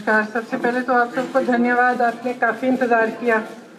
नमस्कार। सबसे पहले तो आप सबको धन्यवाद, आपने काफ़ी इंतज़ार किया,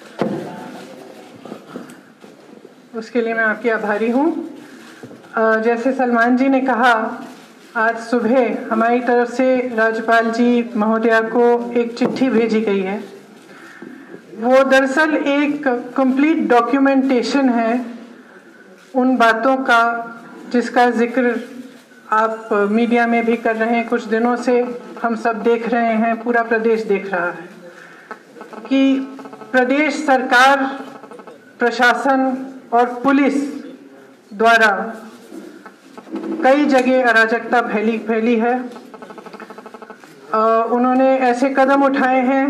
उसके लिए मैं आपकी आभारी हूँ। जैसे सलमान जी ने कहा, आज सुबह हमारी तरफ से राज्यपाल जी महोदया को एक चिट्ठी भेजी गई है। वो दरअसल एक कंप्लीट डॉक्यूमेंटेशन है उन बातों का जिसका जिक्र आप मीडिया में भी कर रहे हैं। कुछ दिनों से हम सब देख रहे हैं, पूरा प्रदेश देख रहा है कि प्रदेश सरकार, प्रशासन और पुलिस द्वारा कई जगह अराजकता फैली है। उन्होंने ऐसे कदम उठाए हैं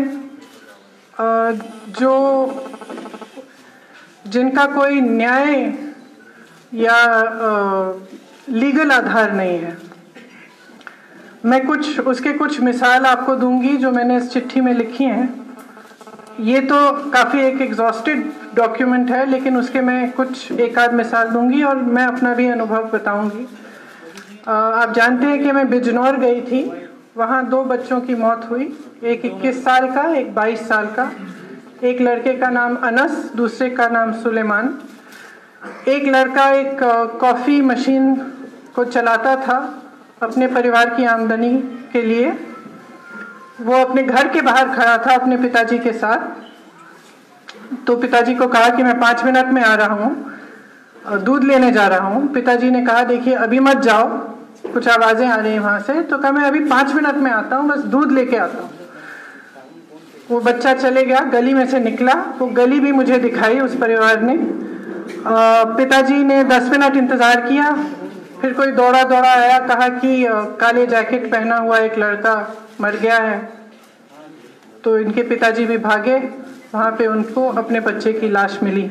जिनका कोई न्याय या लीगल आधार नहीं है। मैं उसके कुछ मिसाल आपको दूंगी जो मैंने इस चिट्ठी में लिखी हैं। ये तो काफ़ी एक एग्जॉस्टेड डॉक्यूमेंट है, लेकिन उसके मैं कुछ एक आध मिसाल दूंगी और मैं अपना भी अनुभव बताऊंगी। आप जानते हैं कि मैं बिजनौर गई थी, वहाँ 2 बच्चों की मौत हुई, एक 21 साल का, एक 22 साल का। एक लड़के का नाम अनस, दूसरे का नाम सुलेमान। एक लड़का एक कॉफ़ी मशीन को चलाता था अपने परिवार की आमदनी के लिए। वो अपने घर के बाहर खड़ा था अपने पिताजी के साथ। तो पिताजी को कहा कि मैं 5 मिनट में आ रहा हूँ, दूध लेने जा रहा हूँ। पिताजी ने कहा देखिए अभी मत जाओ, कुछ आवाज़ें आ रही हैं वहाँ से। तो कहा मैं अभी 5 मिनट में आता हूँ, बस दूध लेके आता हूँ। वो बच्चा चले गया, गली में से निकला। वो गली भी मुझे दिखाई उस परिवार ने। पिताजी ने 10 मिनट इंतज़ार किया, फिर कोई दौड़ा आया, कहा कि काले जैकेट पहना हुआ एक लड़का मर गया है। तो इनके पिताजी भी भागे, वहाँ पे उनको अपने बच्चे की लाश मिली।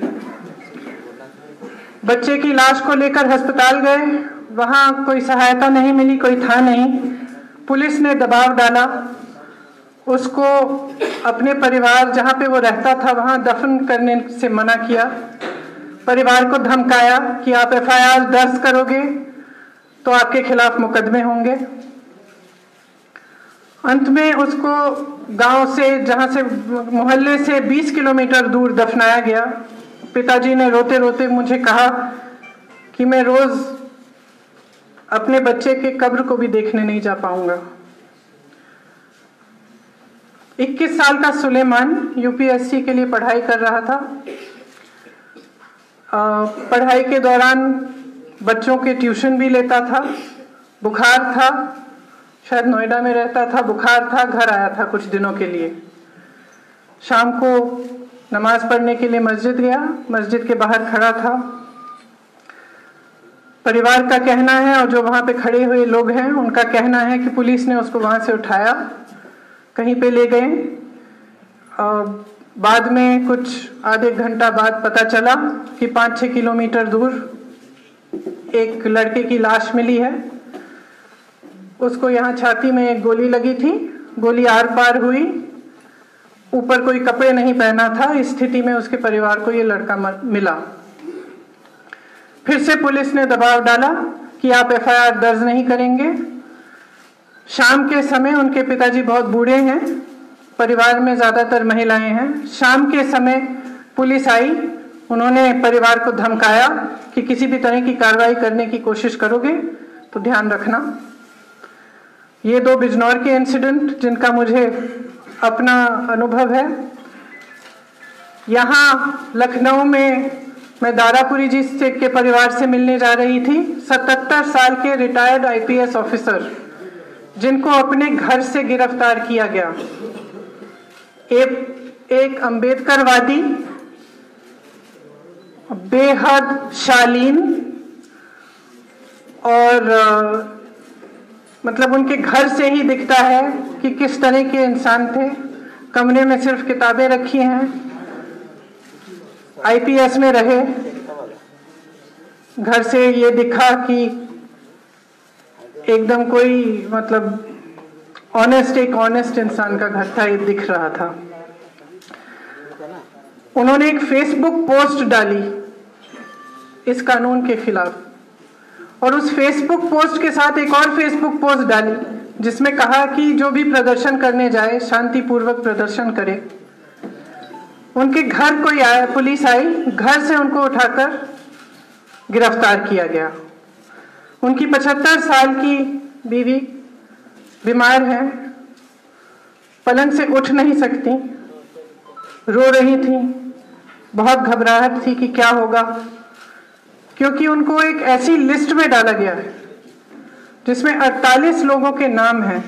बच्चे की लाश को लेकर अस्पताल गए, वहाँ कोई सहायता नहीं मिली, कोई था नहीं। पुलिस ने दबाव डाला, उसको अपने परिवार जहाँ पे वो रहता था वहाँ दफन करने से मना किया। परिवार को धमकाया कि आप एफआईआर दर्ज करोगे तो आपके खिलाफ मुकदमे होंगे। अंत में उसको गांव से, जहां से मोहल्ले से 20 किलोमीटर दूर दफनाया गया। पिताजी ने रोते रोते मुझे कहा कि मैं रोज अपने बच्चे के कब्र को भी देखने नहीं जा पाऊंगा। 21 साल का सुलेमान यूपीएससी के लिए पढ़ाई कर रहा था। पढ़ाई के दौरान बच्चों के ट्यूशन भी लेता था। बुखार था, शायद नोएडा में रहता था, बुखार था, घर आया था कुछ दिनों के लिए। शाम को नमाज पढ़ने के लिए मस्जिद गया, मस्जिद के बाहर खड़ा था। परिवार का कहना है और जो वहाँ पे खड़े हुए लोग हैं उनका कहना है कि पुलिस ने उसको वहाँ से उठाया, कहीं पे ले गए। बाद में कुछ आधे घंटा बाद पता चला कि 5-6 किलोमीटर दूर एक लड़के की लाश मिली है। उसको यहाँ छाती में एक गोली लगी थी, गोली आर पार हुई, ऊपर कोई कपड़े नहीं पहना था। इस स्थिति में उसके परिवार को ये लड़का मिला। फिर से पुलिस ने दबाव डाला कि आप एफआईआर दर्ज नहीं करेंगे। शाम के समय, उनके पिताजी बहुत बूढ़े हैं, परिवार में ज़्यादातर महिलाएं हैं। शाम के समय पुलिस आई, उन्होंने परिवार को धमकाया कि किसी भी तरह की कार्रवाई करने की कोशिश करोगे तो ध्यान रखना। ये 2 बिजनौर के इंसिडेंट जिनका मुझे अपना अनुभव है। यहाँ लखनऊ में मैं दारापुरी जी के परिवार से मिलने जा रही थी। 77 साल के रिटायर्ड आईपीएस ऑफिसर जिनको अपने घर से गिरफ्तार किया गया। एक अम्बेडकरवादी, बेहद शालीन और मतलब उनके घर से ही दिखता है कि किस तरह के इंसान थे। कमरे में सिर्फ किताबें रखी हैं, आईपीएस में रहे। घर से ये दिखा कि एकदम कोई मतलब एक ऑनेस्ट इंसान का घर था, ये दिख रहा था। उन्होंने एक फेसबुक पोस्ट डाली इस कानून के खिलाफ, और उस फेसबुक पोस्ट के साथ एक और फेसबुक पोस्ट डाली जिसमें कहा कि जो भी प्रदर्शन करने जाए शांतिपूर्वक प्रदर्शन करे। उनके घर कोई आया, पुलिस आई, घर से उनको उठाकर गिरफ्तार किया गया। उनकी 75 साल की बीवी बीमार है, पलंग से उठ नहीं सकती, रो रही थी, बहुत घबराहट थी कि क्या होगा, क्योंकि उनको एक ऐसी लिस्ट में डाला गया है जिसमें 48 लोगों के नाम हैं।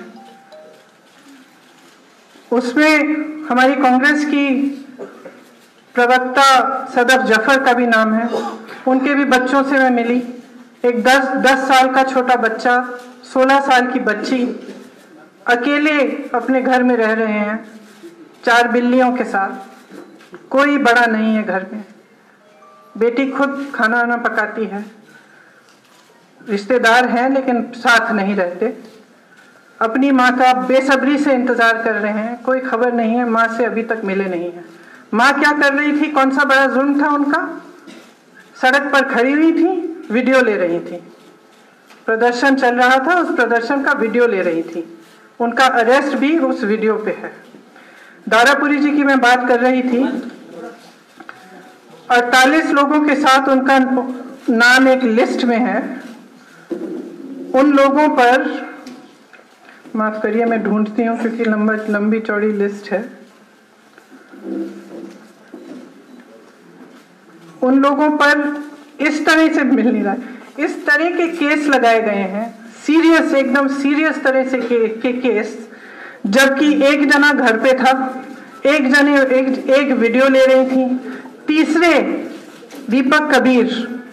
उसमें हमारी कांग्रेस की प्रवक्ता सदफ जफर का भी नाम है। उनके भी बच्चों से मैं मिली। एक 10 साल का छोटा बच्चा, 16 साल की बच्ची अकेले अपने घर में रह रहे हैं 4 बिल्लियों के साथ। कोई बड़ा नहीं है घर में। बेटी खुद खाना वाना पकाती है, रिश्तेदार हैं लेकिन साथ नहीं रहते। अपनी माँ का बेसब्री से इंतजार कर रहे हैं, कोई खबर नहीं है, माँ से अभी तक मिले नहीं है। माँ क्या कर रही थी, कौन सा बड़ा जुल्म था उनका? सड़क पर खड़ी हुई थी, वीडियो ले रही थी। प्रदर्शन चल रहा था, उस प्रदर्शन का वीडियो ले रही थी। उनका अरेस्ट भी उस वीडियो पे है। दारापुरी जी की मैं बात कर रही थी। 48 लोगों के साथ उनका नाम एक लिस्ट में है। उन लोगों पर, माफ करिए मैं ढूंढती हूँ क्योंकि लंबी चौड़ी लिस्ट है। उन लोगों पर इस तरह से मिल नहीं रहा, इस तरह के केस लगाए गए हैं, सीरियस, एकदम सीरियस तरह से के केस, जबकि एक जना घर पे था, एक जने एक वीडियो ले रही थी। तीसरे दीपक कबीर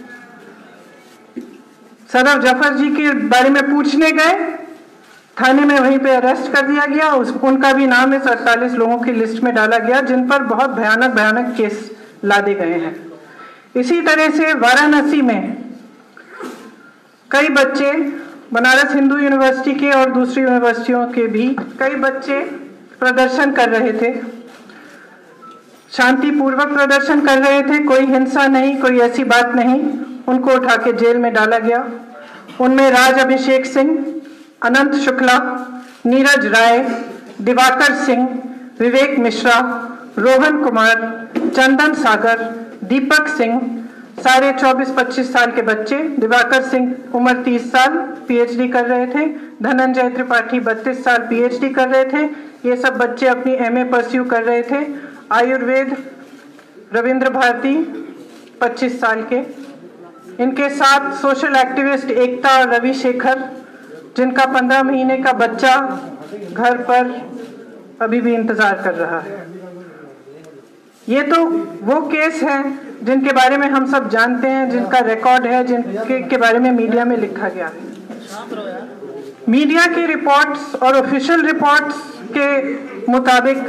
सदफ जफर जी के बारे में पूछने गए, थाने में वहीं पे अरेस्ट कर दिया गया। उनका भी नाम इस 48 लोगों की लिस्ट में डाला गया जिन पर बहुत भयानक केस लादे गए हैं। इसी तरह से वाराणसी में कई बच्चे, बनारस हिंदू यूनिवर्सिटी के और दूसरी यूनिवर्सिटियों के भी कई बच्चे प्रदर्शन कर रहे थे, शांतिपूर्वक प्रदर्शन कर रहे थे, कोई हिंसा नहीं, कोई ऐसी बात नहीं। उनको उठा के जेल में डाला गया। उनमें राज अभिषेक सिंह, अनंत शुक्ला, नीरज राय, दिवाकर सिंह, विवेक मिश्रा, रोहन कुमार, चंदन सागर, दीपक सिंह, सारे 24-25 साल के बच्चे। दिवाकर सिंह उम्र 30 साल, पीएचडी कर रहे थे। धनंजय त्रिपाठी 32 साल, पीएचडी कर रहे थे। ये सब बच्चे अपनी एमए परस्यू कर रहे थे। आयुर्वेद रविंद्र भारती 25 साल के। इनके साथ सोशल एक्टिविस्ट एकता और रवि शेखर, जिनका 15 महीने का बच्चा घर पर अभी भी इंतजार कर रहा है। ये तो वो केस हैं जिनके बारे में हम सब जानते हैं, जिनका रिकॉर्ड है, जिनके बारे में मीडिया में लिखा गया है। मीडिया की रिपोर्ट्स और ऑफिशियल रिपोर्ट्स के मुताबिक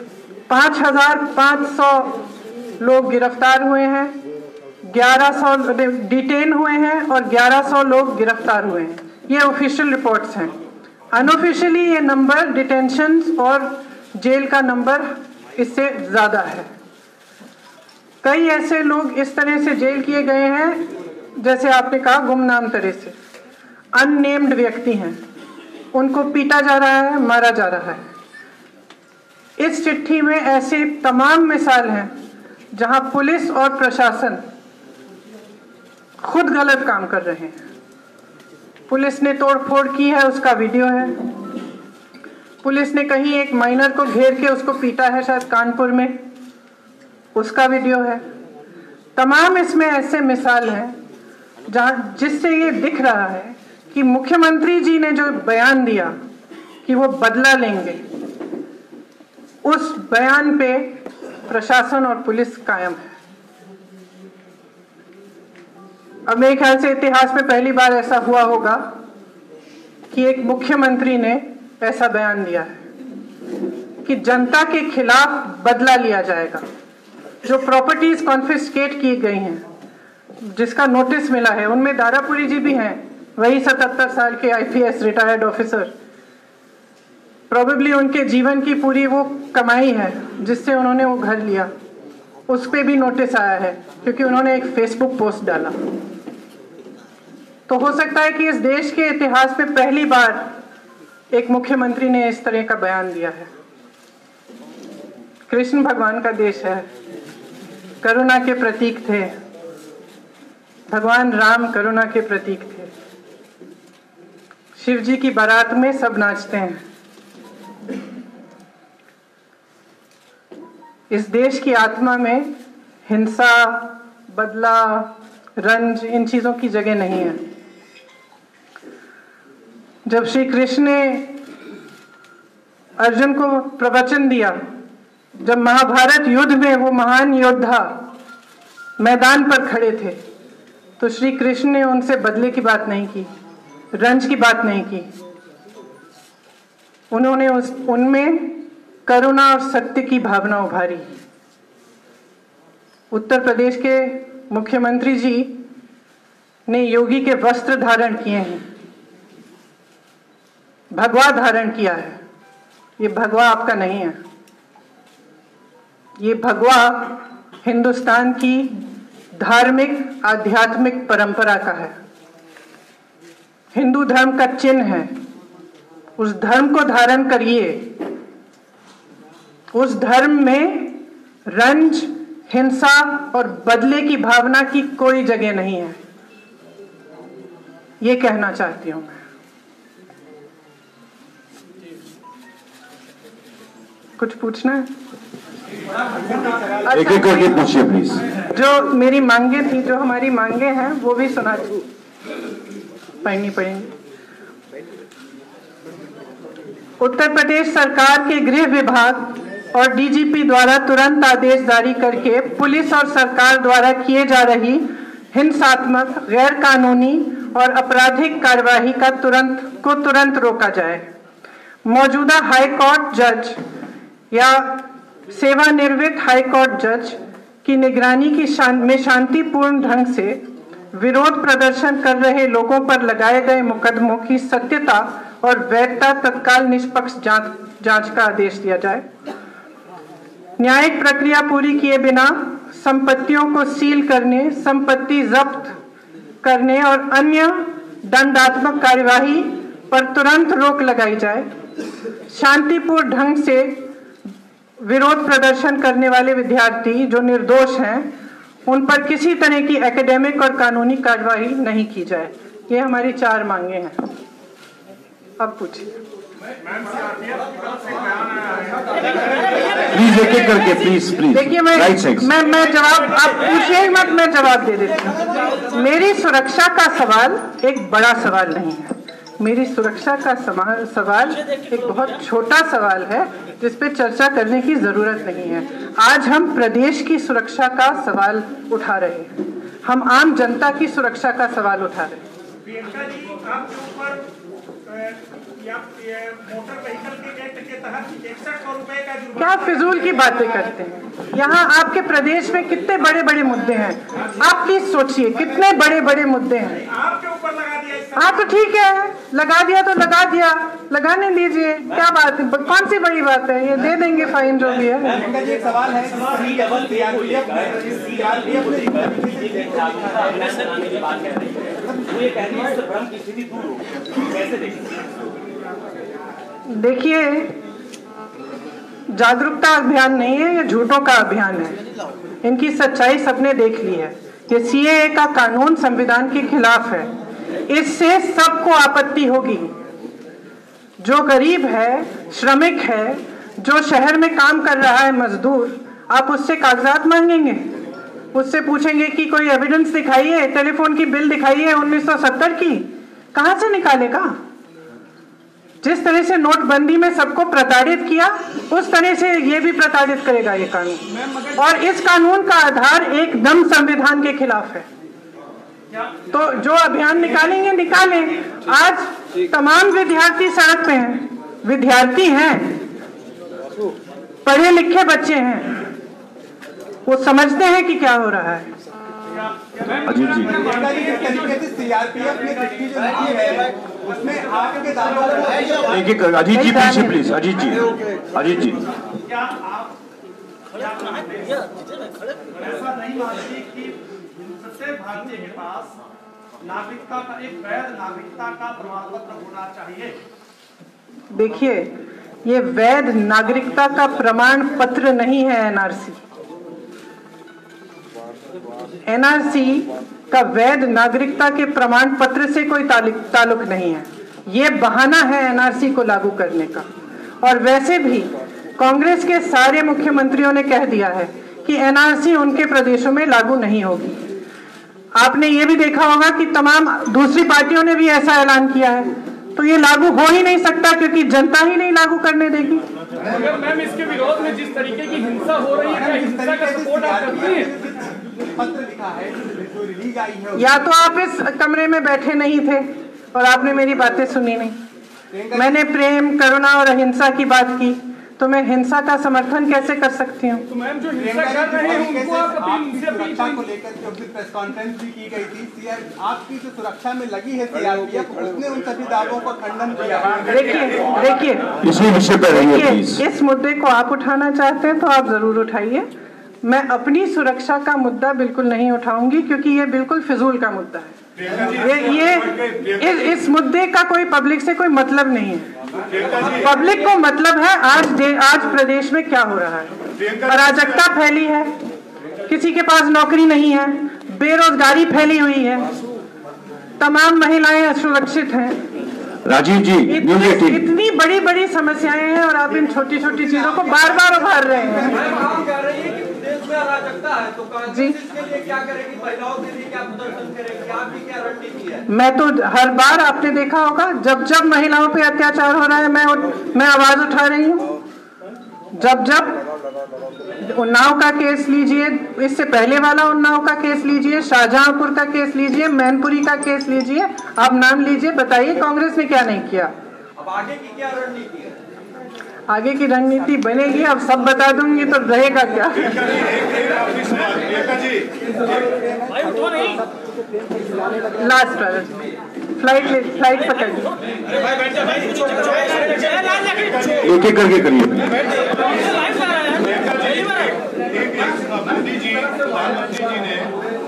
5,500 लोग गिरफ्तार हुए हैं, 1100 डिटेन हुए हैं और 1100 लोग गिरफ्तार हुए हैं। ये ऑफिशियल रिपोर्ट्स हैं। अनऑफिशियली ये नंबर, डिटेंशंस और जेल का नंबर इससे ज़्यादा है। कई ऐसे लोग इस तरह से जेल किए गए हैं, जैसे आपने कहा गुमनाम तरह से, अननेम्ड व्यक्ति हैं, उनको पीटा जा रहा है, मारा जा रहा है। इस चिट्ठी में ऐसे तमाम मिसाल हैं जहां पुलिस और प्रशासन खुद गलत काम कर रहे हैं। पुलिस ने तोड़फोड़ की है, उसका वीडियो है। पुलिस ने कहीं एक माइनर को घेर के उसको पीटा है, शायद कानपुर में, उसका वीडियो है। तमाम इसमें ऐसे मिसाल हैं जहाँ जिससे ये दिख रहा है कि मुख्यमंत्री जी ने जो बयान दिया कि वो बदला लेंगे, उस बयान पे प्रशासन और पुलिस कायम है। अब मेरे ख्याल से इतिहास में पहली बार ऐसा हुआ होगा कि एक मुख्यमंत्री ने ऐसा बयान दिया है कि जनता के खिलाफ बदला लिया जाएगा। जो प्रॉपर्टीज कॉन्फिस्केट की गई हैं, जिसका नोटिस मिला है, उनमें दारापुरी जी भी हैं, वही 77 साल के आईपीएस रिटायर्ड ऑफिसर। प्रोबेबली उनके जीवन की पूरी वो कमाई है जिससे उन्होंने वो घर लिया, उस पर भी नोटिस आया है क्योंकि उन्होंने एक फेसबुक पोस्ट डाला। तो हो सकता है कि इस देश के इतिहास में पहली बार एक मुख्यमंत्री ने इस तरह का बयान दिया है। कृष्ण भगवान का देश है, करुणा के प्रतीक थे, भगवान राम करुणा के प्रतीक थे। शिव जी की बारात में सब नाचते हैं। इस देश की आत्मा में हिंसा, बदला, रंज, इन चीजों की जगह नहीं है। जब श्री कृष्ण ने अर्जुन को प्रवचन दिया, जब महाभारत युद्ध में वो महान योद्धा मैदान पर खड़े थे, तो श्री कृष्ण ने उनसे बदले की बात नहीं की, रंज की बात नहीं की। उन्होंने उनमें करुणा और सत्य की भावना उभारी। उत्तर प्रदेश के मुख्यमंत्री जी ने योगी के वस्त्र धारण किए हैं, भगवा धारण किया है। ये भगवा आपका नहीं है, ये भगवा हिंदुस्तान की धार्मिक आध्यात्मिक परंपरा का है, हिंदू धर्म का चिन्ह है। उस धर्म को धारण करिए। उस धर्म में रंज, हिंसा और बदले की भावना की कोई जगह नहीं है, ये कहना चाहती हूं मैं। कुछ पूछना है? एक एक करके पूछिए प्लीज। जो मेरी मांगे थी, जो हमारी मांगे हैं, वो भी सुना पढ़नी पड़ेंगी। उत्तर प्रदेश सरकार के गृह विभाग और डीजीपी द्वारा तुरंत आदेश जारी करके पुलिस और सरकार द्वारा किए जा रही हिंसात्मक, गैर कानूनी और आपराधिक कार्यवाही का तुरंत रोका जाए। मौजूदा हाई कोर्ट जज या सेवानिवृत्त हाई कोर्ट जज की निगरानी में शांतिपूर्ण ढंग से विरोध प्रदर्शन कर रहे लोगों पर लगाए गए मुकदमों की सत्यता और वैधता तत्काल निष्पक्ष जांच का आदेश दिया जाए। न्यायिक प्रक्रिया पूरी किए बिना संपत्तियों को सील करने, संपत्ति जब्त करने और अन्य दंडात्मक कार्यवाही पर तुरंत रोक लगाई जाए। शांतिपूर्ण ढंग से विरोध प्रदर्शन करने वाले विद्यार्थी जो निर्दोष हैं, उन पर किसी तरह की एकेडमिक और कानूनी कार्रवाई नहीं की जाए। ये हमारी 4 मांगे हैं। अब पूछिए। प्लीज एक एक करके, प्लीज प्लीज। देखिए, मैं जवाब, आप पूछिए मत, मैं जवाब दे देती हूँ। मेरी सुरक्षा का सवाल एक बड़ा सवाल नहीं है। मेरी सुरक्षा का सवाल एक बहुत छोटा सवाल है, जिस पे चर्चा करने की जरूरत नहीं है। आज हम प्रदेश की सुरक्षा का सवाल उठा रहे हैं, हम आम जनता की सुरक्षा का सवाल उठा रहे हैं। प्रियंका जी, आपके ऊपर मोटर व्हीकल के एक्ट के तहत 6100 रुपए का जुर्माना। क्या फिजूल की बातें करते हैं? यहाँ आपके प्रदेश में कितने बड़े बड़े मुद्दे हैं, आप प्लीज सोचिए, कितने बड़े बड़े मुद्दे हैं। आपके ऊपर लगा दिया। हाँ तो ठीक है, लगा दिया तो लगा दिया, लगाने दीजिए, क्या बात है, कौन सी बड़ी बात है, ये दे देंगे फाइन जो भी है। सवाल है देखिए, जागरूकता अभियान नहीं है, ये झूठों का अभियान है। इनकी सच्चाई सबने देख ली है। ये सीएए का कानून संविधान के खिलाफ है, इससे सबको आपत्ति होगी। जो गरीब है, श्रमिक है, जो शहर में काम कर रहा है मजदूर, आप उससे कागजात मांगेंगे, उससे पूछेंगे कि कोई एविडेंस दिखाइए, टेलीफोन की बिल दिखाइए 1970 की, कहां से निकालेगा? जिस तरह से नोटबंदी में सबको प्रताड़ित किया, उस तरह से ये भी प्रताड़ित करेगा ये कानून। और इस कानून का आधार एकदम संविधान के खिलाफ है। तो जो अभियान निकालेंगे निकालें। आज तमाम विद्यार्थी सड़क पे हैं, विद्यार्थी हैं, पढ़े लिखे बच्चे हैं, वो समझते हैं कि क्या हो रहा है। अजीत जी, सीआरपीएफ ने चिट्ठी जो लिखी है उसमें आपके दावों को एक एक कर, अजीत जी पूछिए प्लीज। अजीत जी, अजीत जी, क्या आप ऐसा नहीं मानते कि प्रत्येक भारतीय के पास नागरिकता का, एक वैध नागरिकता का प्रमाण पत्र होना चाहिए? देखिए, ये वैध नागरिकता का प्रमाण पत्र नहीं है एनआरसी। एनआरसी का वैध नागरिकता के प्रमाण पत्र से कोई ताल्लुक नहीं है। ये बहाना है एनआरसी को लागू करने का। और वैसे भी कांग्रेस के सारे मुख्यमंत्रियों ने कह दिया है कि एनआरसी उनके प्रदेशों में लागू नहीं होगी। आपने ये भी देखा होगा कि तमाम दूसरी पार्टियों ने भी ऐसा ऐलान किया है। तो ये लागू हो ही नहीं सकता क्योंकि जनता ही नहीं लागू करने देगी। अगर मैम इसके विरोध में जिस तरीके की हिंसा हो रही है, क्या हिंसा का सपोर्ट आप करती हैं? पत्र लिखा है जो रिलीज आई है, या तो आप इस कमरे में बैठे नहीं थे और आपने मेरी बातें सुनी नहीं। मैंने प्रेम, करुणा और अहिंसा की बात की, तो मैं हिंसा का समर्थन कैसे कर सकती हूँ? तो मैम जो हिंसा कर रहे हैं उनको आप अपनी सुरक्षा को लेकर जो प्रेस कॉन्फ्रेंस भी की गई थी, आपकी जो सुरक्षा में लगी है सीआरपीएफ, उसने उन सभी दावों का खंडन किया। देखिए, इसी विषय पर रहिए प्लीज। इस मुद्दे को आप उठाना चाहते हैं तो आप जरूर उठाइए। मैं अपनी सुरक्षा का मुद्दा बिल्कुल नहीं उठाऊंगी क्योंकि ये बिल्कुल फिजूल का मुद्दा है। इस मुद्दे का कोई पब्लिक से कोई मतलब नहीं है। पब्लिक को मतलब है आज प्रदेश में क्या हो रहा है। अराजकता फैली है, किसी के पास नौकरी नहीं है, बेरोजगारी फैली हुई है, तमाम महिलाएं असुरक्षित हैं। राजीव जी, इतनी बड़ी बड़ी समस्याएं हैं और आप इन छोटी छोटी चीजों को बार बार उभार रहे हैं। देश में अराजकता है तो जी, इसके लिए क्या करेगी? महिलाओं के लिए क्या प्रदर्शन करेगी? आपकी क्या रणनीति है? मैं तो हर बार आपने देखा होगा जब जब महिलाओं पे अत्याचार हो रहा है मैं आवाज उठा रही हूँ। जब उन्नाव का केस लीजिए, इससे पहले वाला उन्नाव का केस लीजिए, शाहजहांपुर का केस लीजिए, मैनपुरी का केस लीजिए, आप नाम लीजिए, बताइए कांग्रेस ने क्या नहीं किया। अब आगे की क्या रणनीति है? आगे की रणनीति बनेगी, अब सब बता दूंगी तो रहेगा क्या। लास्ट वाला फ्लाइट पकड़िए, एक एक करके करिए। मोदी जी, प्रधानमंत्री जी ने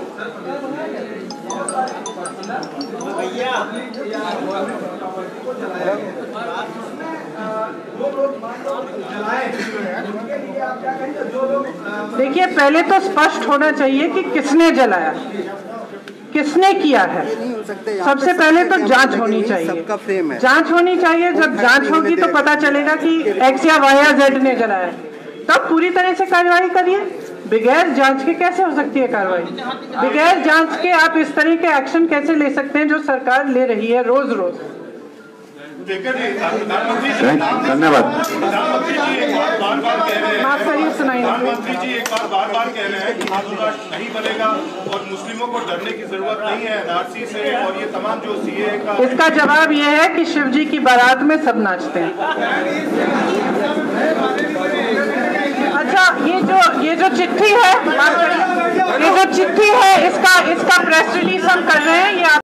देखिए, पहले तो स्पष्ट होना चाहिए कि किसने जलाया, किसने किया है। सबसे पहले तो जांच होनी चाहिए। जांच होनी चाहिए। जब जांच होगी तो पता चलेगा कि एक्स या वाई या जेड ने जलाया, तब पूरी तरह से कार्रवाई करिए। बगैर जांच के कैसे हो सकती है कार्रवाई? बगैर जांच के आप इस तरह के एक्शन कैसे ले सकते हैं जो सरकार ले रही है रोज रोज? धन्यवाद। प्रधानमंत्री जी एक बार बार कह रहे हैं, माफ करिए, सुनाइए। प्रधानमंत्री जी एक बार कह रहे हैं कि हिंदुत्व नहीं बनेगा और मुस्लिमों को डरने की जरूरत नहीं है एनआरसी से, और ये तमाम जो सीए का। इसका जवाब ये है कि शिव जी की बारात में सब नाचते हैं। अच्छा, ये जो चिट्ठी है, इसका प्रेस रिलीज हम कर रहे हैं, ये